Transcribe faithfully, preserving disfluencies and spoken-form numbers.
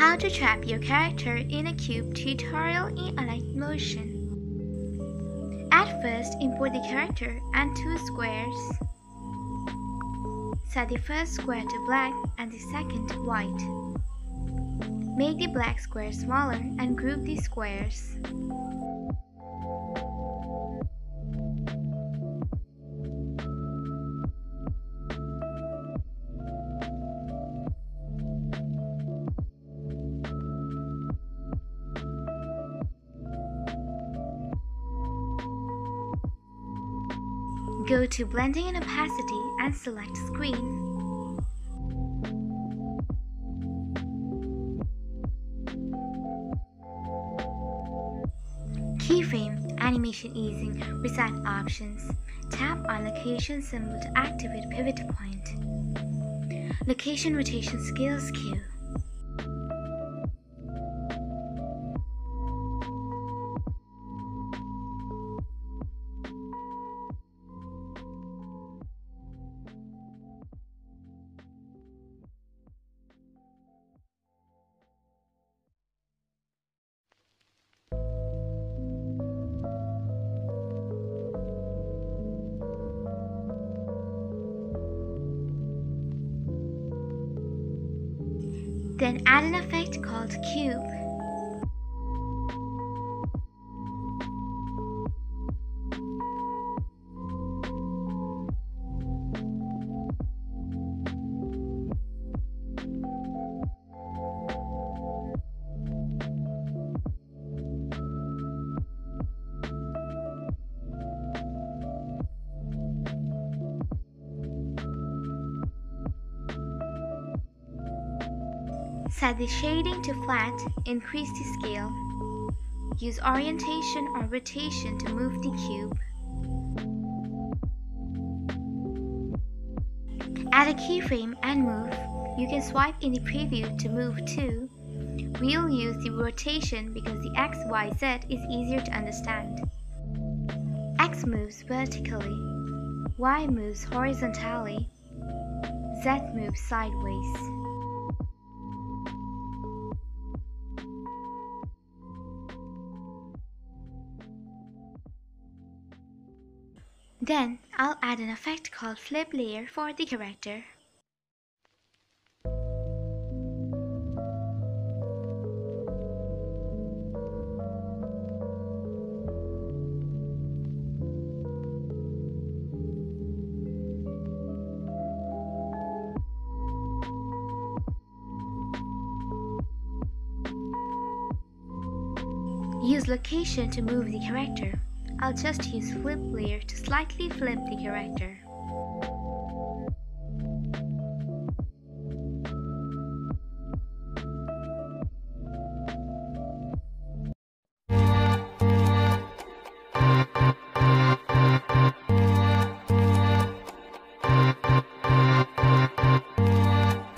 How to trap your character in a cube tutorial in Alight Motion. At first, import the character and two squares. Set the first square to black and the second to white. Make the black square smaller and group the squares. Go to Blending and Opacity and select Screen. Keyframe, Animation Easing, Reset Options. Tap on Location symbol to activate Pivot Point. Location Rotation Scales Cue. Then add an effect called Cube. Set the shading to flat, increase the scale. Use orientation or rotation to move the cube. Add a keyframe and move. You can swipe in the preview to move too. We'll use the rotation because the X Y Z is easier to understand. X moves vertically, Y moves horizontally, Z moves sideways. Then, I'll add an effect called Flip Layer for the character. Use location to move the character. I'll just use Flip Layer to slightly flip the character.